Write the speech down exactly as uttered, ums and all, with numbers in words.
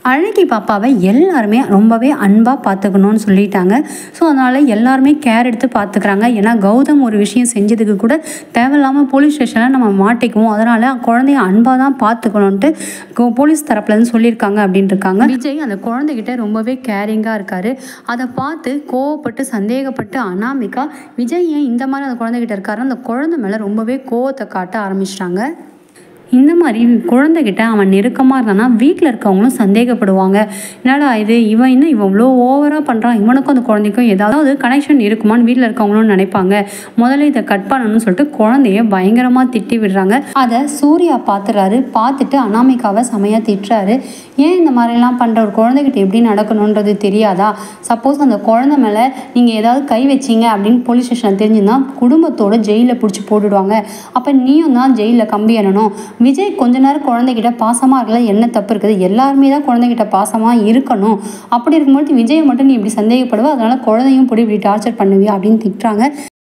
அழகி பாப்பாவை எல்லாருமே ரொம்பவே அன்பாக பார்த்துக்கணும்னு சொல்லிட்டாங்க. ஸோ அதனால் எல்லாருமே கேர் எடுத்து பார்த்துக்கிறாங்க. ஏன்னா கௌதம் ஒரு விஷயம் செஞ்சதுக்கு கூட தேவையில்லாமல் போலீஸ் ஸ்டேஷனில் நம்ம மாட்டிக்குவோம். அதனால் குழந்தைய அன்பாக தான் பார்த்துக்கணுன்ட்டு போலீஸ் தரப்புலேருந்து சொல்லியிருக்காங்க அப்படின்ட்டு இருக்காங்க. விஜய் அந்த குழந்தைகிட்ட ரொம்பவே கேரிங்காக இருக்கார். அதை பார்த்து கோவப்பட்டு சந்தேகப்பட்டு அனாமிகா விஜய் ஏன் இந்த மாதிரி அந்த குழந்தைகிட்ட இருக்காருன்னு அந்த குழந்தை மேலே ரொம்பவே கோவத்தை காட்ட ஆரம்பிச்சிட்டாங்க. இந்த மாதிரி குழந்தைகிட்ட அவன் நெருக்கமாக இருந்தானா வீட்டில் இருக்கவங்களும் சந்தேகப்படுவாங்க. என்னடா இது, இவன் இன்னும் இவன் இவ்வளோ ஓவராக பண்ணுறான், இவனுக்கும் அந்த குழந்தைக்கும் ஏதாவது கனெக்ஷன் இருக்குமான்னு வீட்டில் இருக்கவங்களும் நினைப்பாங்க. முதல்ல இதை கட் பண்ணணும்னு சொல்லிட்டு குழந்தைய பயங்கரமாக திட்டி விடுறாங்க. அதை சூர்யா பார்த்துறாரு. பார்த்துட்டு அனாமிகாவை செமையாக திட்டுறாரு. ஏன் இந்த மாதிரிலாம் பண்ணுற ஒரு குழந்தைகிட்ட எப்படி நடக்கணுன்றது தெரியாதா? சப்போஸ் அந்த குழந்தை மேலே நீங்கள் ஏதாவது கை வச்சிங்க அப்படின்னு போலீஸ் ஸ்டேஷனில் தெரிஞ்சுன்னா குடும்பத்தோடு ஜெயிலில் பிடிச்சி போட்டுடுவாங்க. அப்போ நீயும் தான் ஜெயிலில் கம்பி எண்ணணும். விஜய் கொஞ்ச நேரம் குழந்தைகிட்ட பாசமாக இருக்கல, என்ன தப்பு இருக்குது? எல்லாருமே தான் குழந்தைகிட்ட பாசமாக இருக்கணும். அப்படி இருக்கும்போது விஜயை மட்டும் நீ இப்படி சந்தேகப்படுவ, அதனால குழந்தையும் போய் இப்படி டார்ச்சர் பண்ணுவியா அப்படின்னு திட்டுறாங்க.